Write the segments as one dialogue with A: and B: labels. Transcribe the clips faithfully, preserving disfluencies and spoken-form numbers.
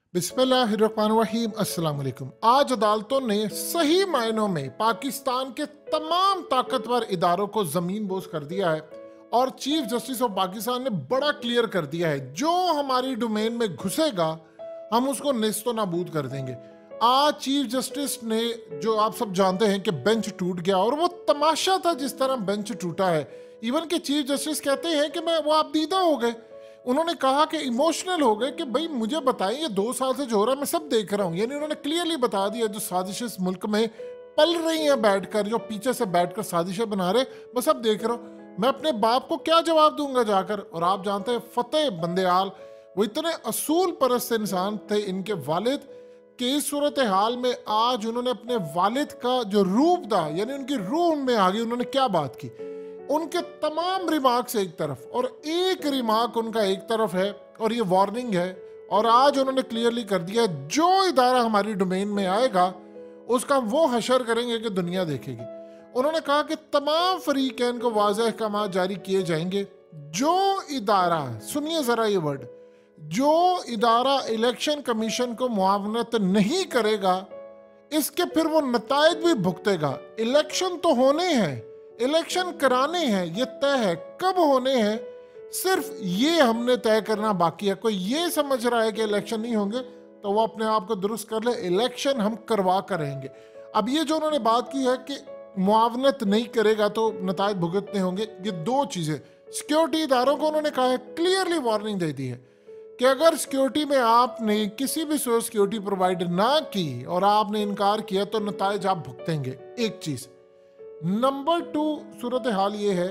A: बिस्मिल्लाहिर्रहमानिर्रहीम। अस्सलाम वालेकुम। आज अदालतों ने सही मायनों में पाकिस्तान के तमाम ताकतवर इदारों को जमीन बोझ कर दिया है और चीफ जस्टिस ऑफ पाकिस्तान ने बड़ा क्लियर कर दिया है, जो हमारी डोमेन में घुसेगा हम उसको नेस्तो नाबूद कर देंगे। आज चीफ जस्टिस ने, जो आप सब जानते हैं कि बेंच टूट गया, और वो तमाशा था जिस तरह बेंच टूटा है। इवन के चीफ जस्टिस कहते हैं कि मैं वो आप दीदा हो गए। उन्होंने कहा कि इमोशनल हो गए कि भाई मुझे बताएं ये दो साल से जो हो रहा है मैं सब देख रहा हूँ। यानी उन्होंने क्लियरली बता दिया जो साजिशें इस मुल्क में पल रही हैं बैठकर, जो पीछे से बैठकर साजिशें बना रहे, मैं सब देख रहा हूँ। मैं अपने बाप को क्या जवाब दूंगा जाकर। और आप जानते हैं फतेह बंदेयाल वो इतने असूल परस्त इंसान थे, इनके वालिद कि इस सूरत हाल में आज उन्होंने अपने वालिद का जो रूप था, यानी उनकी रूह में आ गई। उन्होंने क्या बात की, उनके तमाम रिमार्क्स एक तरफ और एक रिमार्क उनका एक तरफ है, और ये वार्निंग है। और आज उन्होंने क्लियरली कर दिया है जो इदारा हमारी डोमेन में आएगा उसका वो हशर करेंगे कि दुनिया देखेगी। उन्होंने कहा कि तमाम फरीकैन को वाज़ेह अहकाम जारी किए जाएंगे। जो इदारा, सुनिए ज़रा ये वर्ड, जो इदारा इलेक्शन कमीशन को मुआवनत नहीं करेगा इसके फिर वो नतायज भी भुगतेगा। इलेक्शन तो होने हैं, इलेक्शन कराने हैं, ये तय है। कब होने हैं सिर्फ ये हमने तय करना बाकी है। कोई ये समझ रहा है कि इलेक्शन नहीं होंगे तो वो अपने आप को दुरुस्त कर ले, इलेक्शन हम करवा कर रहेंगे। अब ये जो उन्होंने बात की है कि मुआवनत नहीं करेगा तो नतायज भुगतने होंगे, ये दो चीज़ें सिक्योरिटी इदारों को उन्होंने कहा है, क्लियरली वार्निंग दे दी है कि अगर सिक्योरिटी में आपने किसी भी सोर्स सिक्योरिटी प्रोवाइड ना की और आपने इनकार किया तो नतायज आप भुगतेंगे। एक चीज़। नंबर टू, सूरत हाल ये है,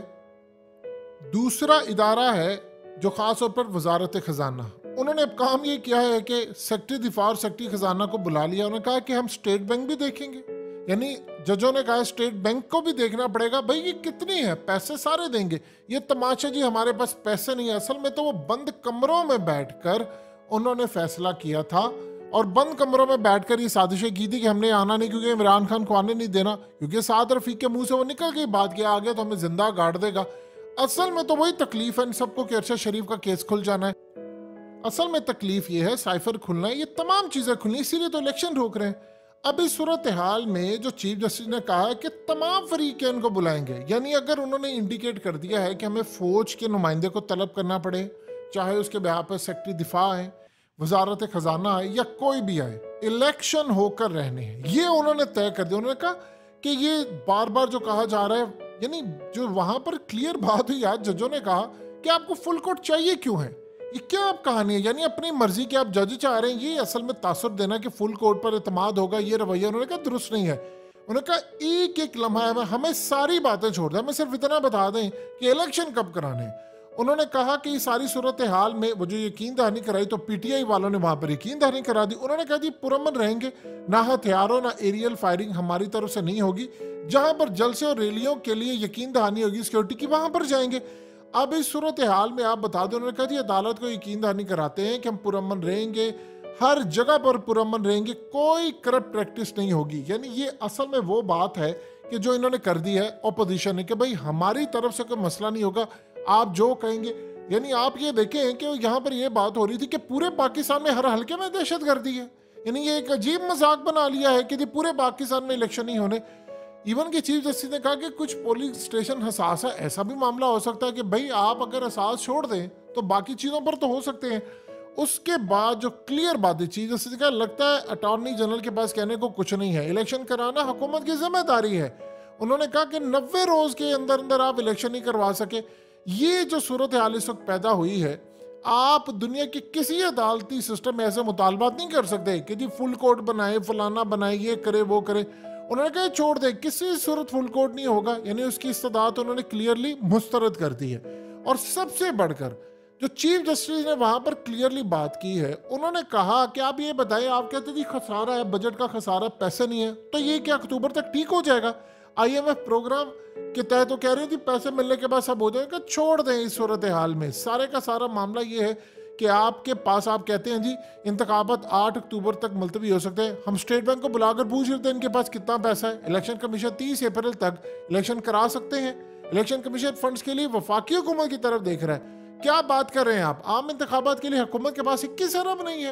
A: दूसरा इदारा है जो ख़ास तौर पर वजारत ख़जाना। उन्होंने अब काम ये किया है कि सेक्रेटरी दिफा और सेक्रेटरी ख़जाना को बुला लिया। उन्होंने कहा कि हम स्टेट बैंक भी देखेंगे। यानी जजों ने कहा स्टेट बैंक को भी देखना पड़ेगा, भाई ये कितनी है, पैसे सारे देंगे। ये तमाशा जी हमारे पास पैसे नहीं है। असल में तो वो बंद कमरों में बैठकर उन्होंने फैसला किया था, और बंद कमरों में बैठकर ये साजिशें की थी कि हमने आना नहीं क्योंकि इमरान खान को आने नहीं देना, क्योंकि साद रफीक के मुंह से वो निकल गई बात, किया आ गया तो हमें जिंदा गाड़ देगा। असल में तो वही तकलीफ है इन सबको कि अरशद शरीफ का केस खुल जाना है। असल में तकलीफ ये है साइफर खुलना है, ये तमाम चीजें खुलनी, इसीलिए तो इलेक्शन रोक रहे हैं। अब इस सूरत हाल में जो चीफ जस्टिस ने कहा है कि तमाम फरीकैन को बुलाएंगे, यानी अगर उन्होंने इंडिकेट कर दिया है कि हमें फौज के नुमाइंदे को तलब करना पड़े, चाहे उसके बिहाफ पर सेक्रेटरी दिफा है, वजारत खजाना है या कोई भी आए, इलेक्शन होकर रहने हैं, ये उन्होंने तय कर दिया। उन्होंने कहा कि ये बार बार जो कहा जा रहा है, यानी जो वहां पर क्लियर बात हुई, आज जजों ने कहा कि आपको फुल कोर्ट चाहिए क्यों है, ये क्या आप कहानी है, यानी अपनी मर्जी के आप जज चाह रहे हैं, ये असल में तासुर देना कि फुल कोर्ट पर एतमाद होगा, ये रवैया उन्होंने कहा दुरुस्त नहीं है। उन्होंने कहा एक एक लम्हा है, हमें सारी बातें छोड़ दें, हमें सिर्फ इतना बता दें कि इलेक्शन कब कराने हैं। उन्होंने कहा कि ये सारी सूरत हाल में वो जो यकीन दहानी कराई तो पीटीआई वालों ने वहां पर यकीन दहानी करा दी। उन्होंने कहा जी पुरअमन रहेंगे, ना हथियारों ना एरियल फायरिंग हमारी तरफ से नहीं होगी, जहां पर जलसे और रैलियों के लिए यकीन दहानी होगी सिक्योरिटी की वहां पर जाएंगे। अब इस सूरत हाल में आप बता दें, उन्होंने कहा जी अदालत को यकीन दहानी कराते हैं कि हम पुरअमन रहेंगे, हर जगह पर पुरअमन रहेंगे, कोई करप्ट प्रैक्टिस नहीं होगी। यानी ये असल में वो बात है कि जो इन्होंने कर दी है ऑपोजिशन ने कि भाई हमारी तरफ से कोई मसला नहीं होगा, आप जो कहेंगे। यानी आप ये देखें कि यहाँ पर ये बात हो रही थी कि पूरे पाकिस्तान में हर हल्के में दहशत गर्दी है। यानी ये एक अजीब मजाक बना लिया है कि पूरे पाकिस्तान में इलेक्शन नहीं होने। इवन के चीफ जस्टिस ने कहा कि कुछ पोलिंग स्टेशन हसास है, ऐसा भी मामला हो सकता है कि भाई आप अगर हसास छोड़ दें तो बाकी चीज़ों पर तो हो सकते हैं। उसके बाद जो क्लियर बात है चीफ जस्टिस का, लगता है अटॉर्नी जनरल के पास कहने को कुछ नहीं है, इलेक्शन कराना हुकूमत की जिम्मेदारी है। उन्होंने कहा कि नब्बे रोज के अंदर अंदर आप इलेक्शन नहीं करवा सके। ये जो सूरत हाल इस वक्त पैदा हुई है, आप दुनिया के किसी अदालती सिस्टम में ऐसे मुतालबात नहीं कर सकते कि जी फुल कोर्ट बनाए, फलाना बनाए, ये करे वो करे। उन्होंने कहा छोड़ दे, किसी सूरत फुल कोर्ट नहीं होगा, यानी उसकी इस्तेदाद उन्होंने क्लियरली मुस्तरद कर दी है। और सबसे बढ़कर जो चीफ जस्टिस ने वहां पर क्लियरली बात की है, उन्होंने कहा कि आप ये बताएं, आप कहते जी खसारा है, बजट का खसारा, पैसे नहीं है, तो ये क्या अक्टूबर तक ठीक हो जाएगा? आईएमएफ प्रोग्राम के तहत तो कह रही थी पैसे मिलने के बाद सब हो जाएगा। छोड़ दें इस सूरत हाल में, सारे का सारा मामला ये है कि आपके पास आप कहते हैं जी इंतखाबात आठ अक्टूबर तक मुलतवी हो सकते हैं, हम स्टेट बैंक को बुलाकर पूछ लेते हैं इनके पास कितना पैसा है। इलेक्शन कमीशन तीस अप्रैल तक इलेक्शन करा सकते हैं। इलेक्शन कमीशन फंड्स के लिए वफाकी हुकूमत की तरफ देख रहा है। क्या बात कर रहे हैं आप, आम इंतखाबात के लिए हुकूमत के पास इक्कीस अरब नहीं है।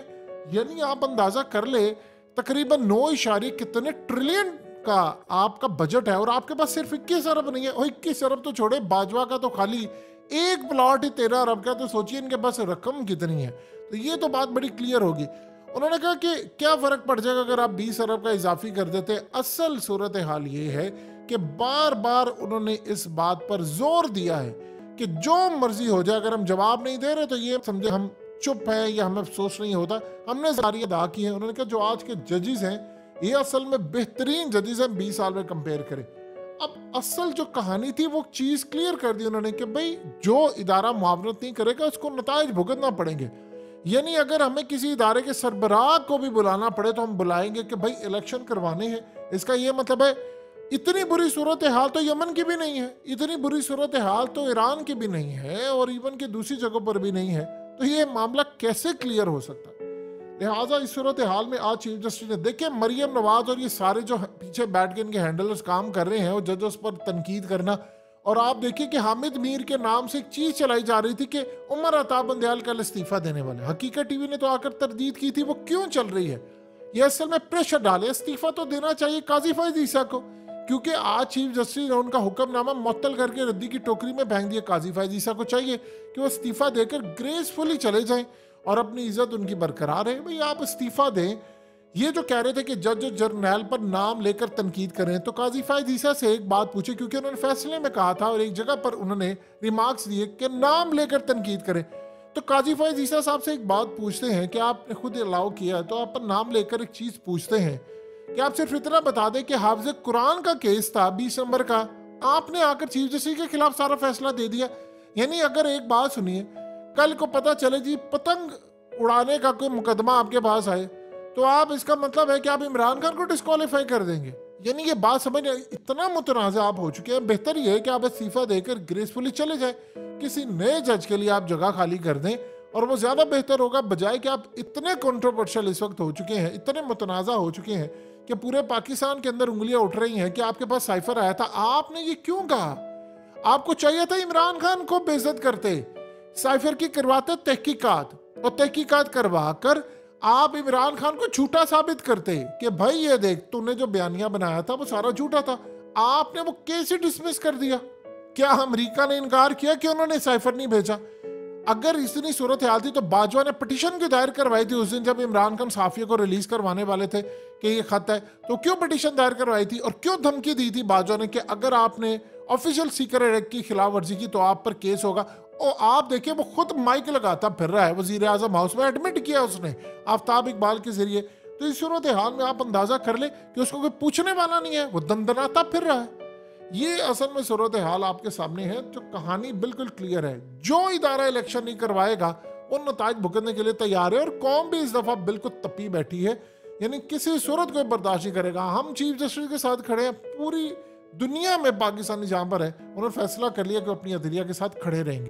A: यानी आप अंदाजा कर ले तकरीबन नौ इशारे कितने ट्रिलियन का आपका बजट है और आपके पास सिर्फ इक्कीस अरब नहीं है। और इक्कीस अरब तो छोड़े, बाजवा का तो खाली एक प्लॉट ही तेरह अरब का, तो सोचिए इनके पास रकम कितनी है। तो ये तो बात बड़ी क्लियर होगी। उन्होंने कहा कि क्या फर्क पड़ जाएगा अगर आप बीस अरब का इजाफी कर देते। असल सूरत हाल ये है कि बार बार उन्होंने इस बात पर जोर दिया है कि जो मर्जी हो जाए, अगर हम जवाब नहीं दे रहे तो ये समझे हम चुप है या हमें अफसोस नहीं होता, हमने सारी अदा की है। उन्होंने कहा जो आज के जजेस हैं ये असल में बेहतरीन जजेस हैं बीस साल में कंपेयर करें। अब असल जो कहानी थी वो चीज क्लियर कर दी उन्होंने कि भाई जो इदारा मुआवनत नहीं करेगा उसको नताइज भुगतना पड़ेंगे। यानी अगर हमें किसी इदारे के सरबराह को भी बुलाना पड़े तो हम बुलाएंगे कि भाई इलेक्शन करवाने हैं। इसका ये मतलब है इतनी बुरी सूरत हाल तो यमन की भी नहीं है, इतनी बुरी सूरत हाल तो ईरान की भी नहीं है और इवन के दूसरी जगहों पर भी नहीं है। तो ये मामला कैसे क्लियर हो सकता है? लिहाजा इस सूरत हाल में आज चीफ जस्टिस ने देखे मरियम नवाज और ये सारे जो पीछे बैठ के इनके हैंडलर्स काम कर रहे हैं वो जजेस पर तनकीद करना। और आप देखिए कि हामिद मीर के नाम से एक चीज चलाई जा रही थी कि उमर अताब बंदयाल कल इस्तीफा देने वाले। हकीकत टीवी ने तो आकर तरदीद की थी, वो क्यों चल रही है? ये असल में प्रेशर डाले, इस्तीफा तो देना चाहिए काजी फैज ईसा को, क्योंकि आज चीफ जस्टिस ने उनका हुक्मनामा मुअत्तल करके रद्दी की टोकरी में फेंक दिया। काजी फैज ईसा को चाहिए कि वो इस्तीफा देकर ग्रेसफुली चले जाएं और अपनी इज्जत उनकी बरकरार है। भाई आप इस्तीफा दें। ये जो कह रहे थे कि जज जर्नैल पर नाम लेकर तनकीद करें, तो काजी फैज ईसा से एक बात पूछे, क्योंकि उन्होंने फैसले में कहा था और एक जगह पर उन्होंने रिमार्क्स दिए कि नाम लेकर तनकीद करें। तो काजी फैज ईसा साहब से एक बात पूछते हैं कि आपने खुद अलाउ किया तो आप पर नाम लेकर एक चीज पूछते हैं कि आप सिर्फ इतना बता दें कि हाफिज कुरान का केस था बीस नंबर का, आपने आकर चीफ जस्टिस के खिलाफ सारा फैसला दे दिया। यानी अगर एक बात सुनिए, कल को पता चले जी पतंग उड़ाने का कोई मुकदमा आपके पास आए तो आप इसका मतलब है कि आप इमरान खान को डिस्क्वालीफाई कर देंगे। यानी ये बात समझ, इतना मुतनाज़ा आप हो चुके हैं। बेहतर ये है कि आप इस्तीफा देकर ग्रेसफुली चले जाए, किसी नए जज के लिए आप जगह खाली कर दें और वो ज़्यादा बेहतर होगा, बजाय कि आप इतने कंट्रोवर्शियल इस वक्त हो चुके हैं, इतने मुतनाज़ा हो चुके हैं कि पूरे पाकिस्तान के अंदर उंगलियां उठ रही हैं कि आपके पास साइफर आया था, आपने ये क्यों कहा? आपको चाहिए था इमरान खान को बेइज्जत करते, साइफर की करवाते तहकीकात और तहकीकात करवा कर आप इमरान खान को झूठा साबित करते कि भाई ये देख तूने जो बयानिया बनाया था वो सारा झूठा था। आपने वो केस ही डिसमिस कर दिया। क्या अमेरिका ने इनकार किया कि उन्होंने साइफर नहीं भेजा? अगर इतनी सूरत हाल थी तो बाजवा ने पिटीशन क्यों दायर करवाई थी उस दिन जब इमरान खान साफिया को रिलीज करवाने वाले थे कि ये खत है? तो क्यों पिटीशन दायर करवाई थी और क्यों धमकी दी थी बाजवा ने कि अगर आपने ऑफिशियल सीक्रेट एक्ट की खिलाफ वर्जी की तो आप पर केस होगा? और आप देखिए वो खुद माइक लगाता फिर रहा है, वजीर आजम हाउस में एडमिट किया उसने आफ्ताब इकबाल के जरिए। तो इस सूरत हाल में आप अंदाजा कर ले कि उसको कोई पूछने वाला नहीं है, वो दंदनाता फिर रहा है। ये असल में सूरत हाल आपके सामने है, जो कहानी बिल्कुल क्लियर है। जो इदारा इलेक्शन नहीं करवाएगा वो नताइज भुगतने के लिए तैयार है और कौम भी इस दफा बिल्कुल तपी बैठी है, यानी किसी सूरत को बर्दाश्त नहीं करेगा। हम चीफ जस्टिस के साथ खड़े हैं, पूरी दुनिया में पाकिस्तानी जहां पर है उन्होंने फैसला कर लिया कि अपनी अदलिया के साथ खड़े रहेंगे।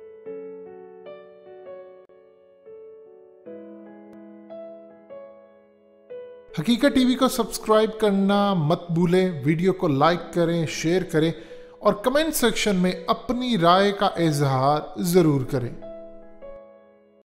A: हकीकत टीवी को सब्सक्राइब करना मत भूलें, वीडियो को लाइक करें, शेयर करें और कमेंट सेक्शन में अपनी राय का इजहार ज़रूर करें।